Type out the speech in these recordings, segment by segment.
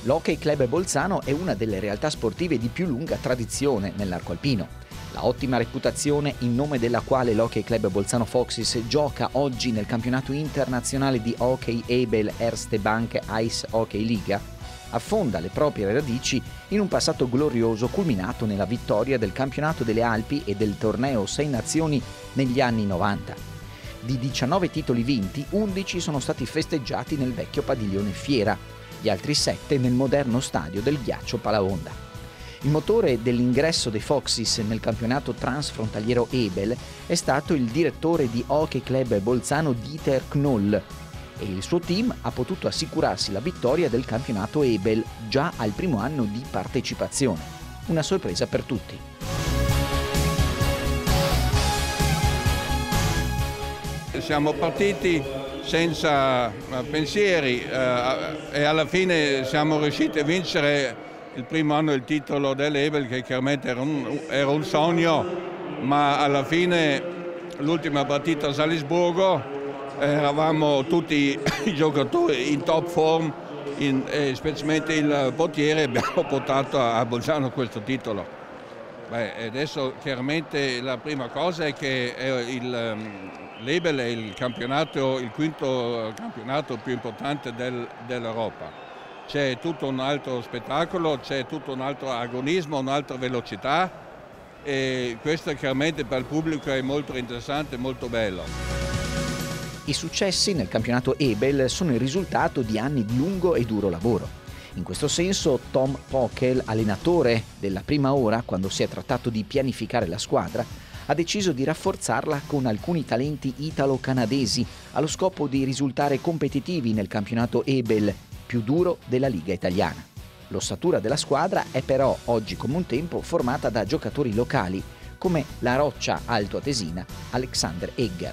L'Hockey Club Bolzano è una delle realtà sportive di più lunga tradizione nell'arco alpino. La ottima reputazione in nome della quale l'Hockey Club Bolzano Foxes gioca oggi nel campionato internazionale di hockey Ebel Erste Bank Ice Hockey Liga affonda le proprie radici in un passato glorioso culminato nella vittoria del campionato delle Alpi e del torneo Sei Nazioni negli anni 90. Di 19 titoli vinti, 11 sono stati festeggiati nel vecchio padiglione Fiera, gli altri 7 nel moderno stadio del ghiaccio Palaonda. Il motore dell'ingresso dei Foxes nel campionato transfrontaliero Ebel è stato il direttore di Hockey Club Bolzano Dieter Knoll e il suo team ha potuto assicurarsi la vittoria del campionato Ebel già al primo anno di partecipazione. Una sorpresa per tutti. Siamo partiti senza pensieri e alla fine siamo riusciti a vincere il primo anno il titolo dell'Ebel, che chiaramente era un sogno, ma alla fine l'ultima partita a Salisburgo eravamo tutti i giocatori in top form, specialmente il portiere, abbiamo portato a Bolzano questo titolo. Adesso chiaramente la prima cosa è che l'Ebel è il quinto campionato più importante dell'Europa. C'è tutto un altro spettacolo, c'è tutto un altro agonismo, un'altra velocità e questo chiaramente per il pubblico è molto interessante e molto bello. I successi nel campionato Ebel sono il risultato di anni di lungo e duro lavoro. In questo senso Tom Pockel, allenatore della prima ora, quando si è trattato di pianificare la squadra, ha deciso di rafforzarla con alcuni talenti italo-canadesi allo scopo di risultare competitivi nel campionato Ebel, più duro della Liga italiana. L'ossatura della squadra è però, oggi come un tempo, formata da giocatori locali, come la roccia altoatesina Alexander Egger.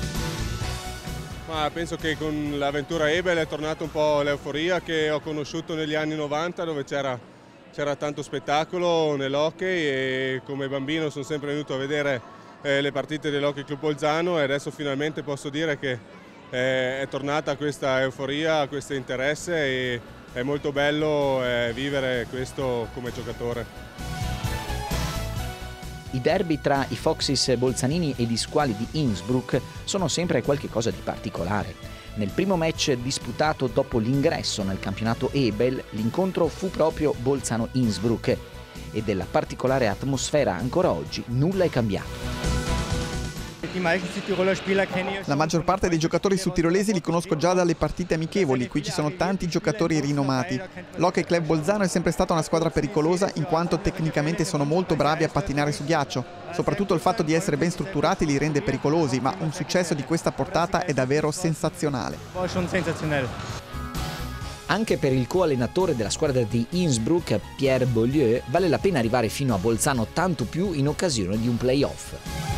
Penso che con l'avventura Ebel è tornata un po' l'euforia che ho conosciuto negli anni 90, dove c'era tanto spettacolo nell'hockey e come bambino sono sempre venuto a vedere le partite dell'Hockey Club Bolzano e adesso finalmente posso dire che è tornata questa euforia, questo interesse e è molto bello vivere questo come giocatore. I derby tra i Foxes bolzanini e gli squali di Innsbruck sono sempre qualcosa di particolare. Nel primo match disputato dopo l'ingresso nel campionato Ebel, l'incontro fu proprio Bolzano-Innsbruck e della particolare atmosfera ancora oggi nulla è cambiato. La maggior parte dei giocatori sudtirolesi li conosco già dalle partite amichevoli, qui ci sono tanti giocatori rinomati. L'Hockey Club Bolzano è sempre stata una squadra pericolosa in quanto tecnicamente sono molto bravi a pattinare su ghiaccio. Soprattutto il fatto di essere ben strutturati li rende pericolosi, ma un successo di questa portata è davvero sensazionale. Anche per il coallenatore della squadra di Innsbruck, Pierre Beaulieu, vale la pena arrivare fino a Bolzano, tanto più in occasione di un play-off.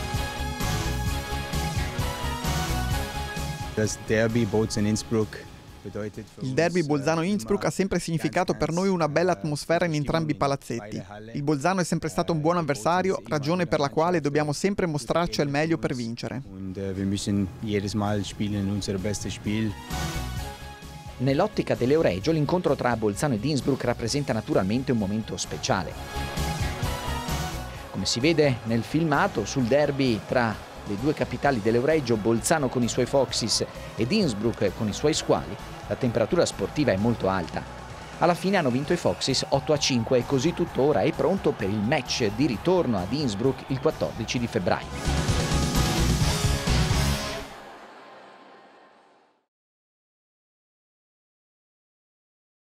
Il derby Bolzano-Innsbruck ha sempre significato per noi una bella atmosfera in entrambi i palazzetti. Il Bolzano è sempre stato un buon avversario, ragione per la quale dobbiamo sempre mostrarci al meglio per vincere. Nell'ottica dell'Euregio, l'incontro tra Bolzano ed Innsbruck rappresenta naturalmente un momento speciale. Come si vede nel filmato, sul derby tra le due capitali dell'Euregio, Bolzano con i suoi Foxes ed Innsbruck con i suoi squali, la temperatura sportiva è molto alta. Alla fine hanno vinto i Foxes 8-5 e così tuttora è pronto per il match di ritorno ad Innsbruck il 14 di febbraio.